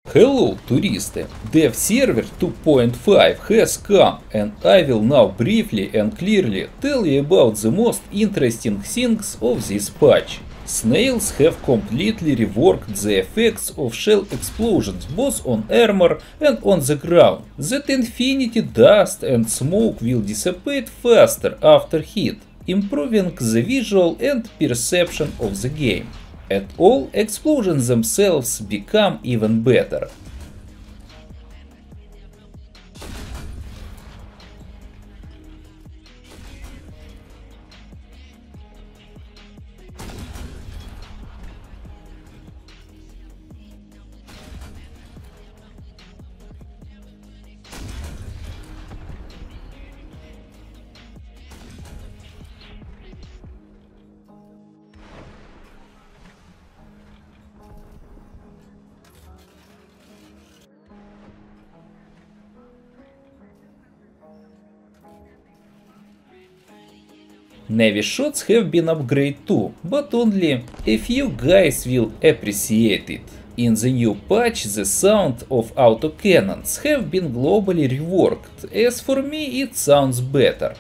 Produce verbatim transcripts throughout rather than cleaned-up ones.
Hello, туристы! Dev Server two point five has come, and I will now briefly and clearly tell you about the most interesting things of this patch. Snails have completely reworked the effects of shell explosions both on armor and on the ground. That infinity dust and smoke will dissipate faster after hit, improving the visual and perception of the game. At all, explosions themselves become even better. Navy shots have been upgraded too, but only a few guys will appreciate it. In the new patch, the sound of autocannons have been globally reworked, as for me it sounds better.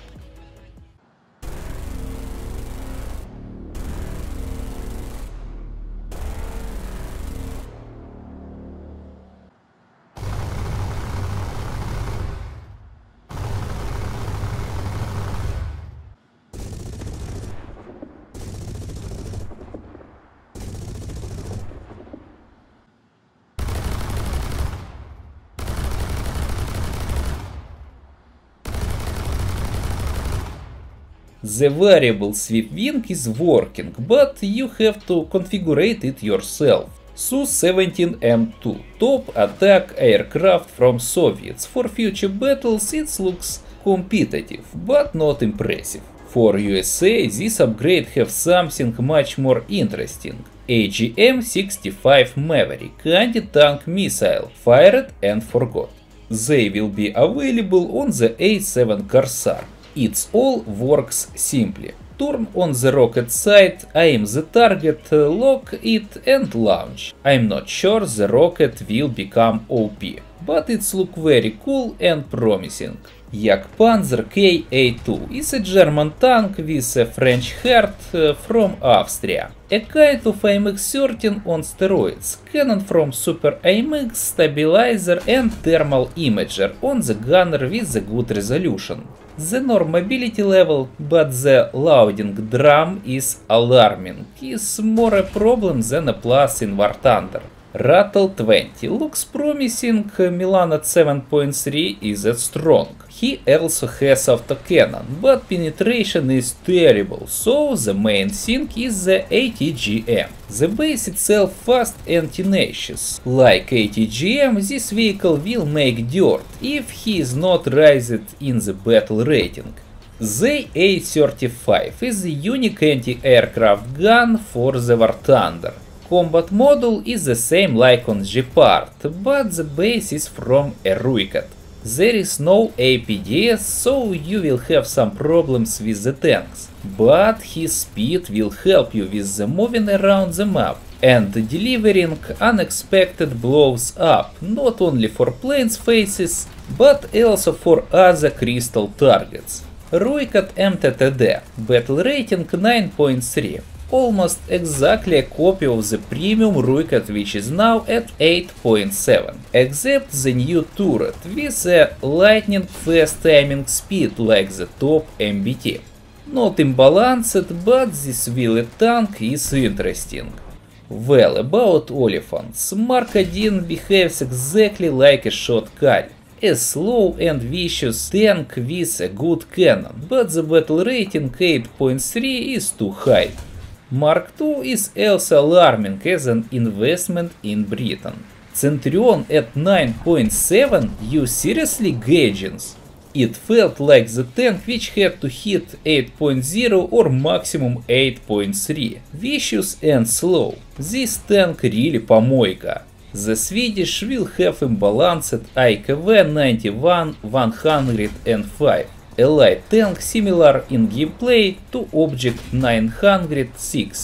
The variable sweep wing is working, but you have to configure it yourself. S U seventeen M two, top attack aircraft from Soviets. For future battles it looks competitive, but not impressive. For U S A, this upgrade have something much more interesting. A G M sixty-five Maverick anti-tank missile, fired and forgot. They will be available on the A seven Corsair. It all works simply. Turn on the rocket sight, aim the target, lock it and launch. I'm not sure the rocket will become O P, but it looks very cool and promising. Jagdpanzer K A two is a German tank with a French heart uh, from Austria. A kind of A M X thirteen on steroids, cannon from Super A M X, stabilizer and thermal imager on the gunner with a good resolution. The norm mobility level, but the loading drum is alarming, is more a problem than a plus in War Thunder. Rattle twenty looks promising, Milan at seven point three is that strong. He also has autocannon, but penetration is terrible, so the main thing is the A T G M. The base itself fast and tenacious. Like A T G M, this vehicle will make dirt if he is not raised in the battle rating. The A thirty-five is a unique anti-aircraft gun for the War Thunder. Combat module is the same like on Gepard, but the base is from a Ruikat. There is no A P D S, so you will have some problems with the tanks, but his speed will help you with the moving around the map and delivering unexpected blows up, not only for planes faces, but also for other crystal targets. Ruikat M T T D, battle rating nine point three. Almost exactly a copy of the premium Ruikat, which is now at eight point seven, except the new turret with a lightning fast timing speed like the top M B T. Not imbalanced, but this wheelie tank is interesting. Well, about Olifants, Mark one behaves exactly like a shotgun. A slow and vicious tank with a good cannon, but the battle rating eight point three is too high. Mark two is also alarming as an investment in Britain. Centurion at nine point seven, you seriously gaugings? It felt like the tank which had to hit eight point zero or maximum eight point three. Vicious and slow. This tank really помойка. The Swedish will have imbalanced I K V ninety-one one hundred five. A light tank similar in gameplay to Object nine hundred six.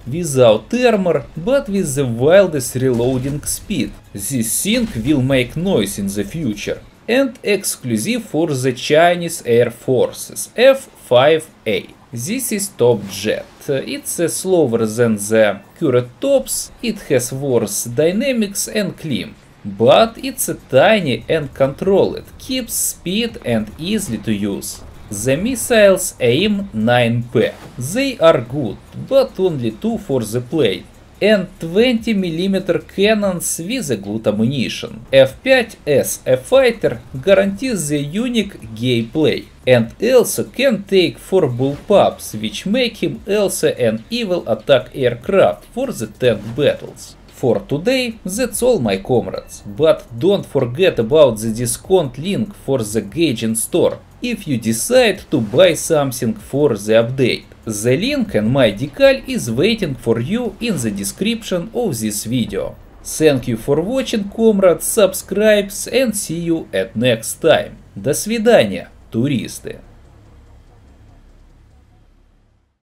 without armor, but with the wildest reloading speed. This thing will make noise in the future. And exclusive for the Chinese Air Forces, F five A. This is top jet. It's uh, slower than the current tops, it has worse dynamics and climb. But it's uh, tiny and controlled, keeps speed and easy to use. The missiles aim nine P. They are good, but only two for the plate. And twenty millimeter cannons with a good ammunition. F five as a fighter guarantees the unique gameplay, and also can take four bullpups, which make him also an evil attack aircraft for the tank battles. For today, that's all my comrades, but don't forget about the discount link for the Gaijin store, if you decide to buy something for the update. The link and my decal is waiting for you in the description of this video. Thank you for watching, comrades, subscribe and see you at next time. До свидания, туристы!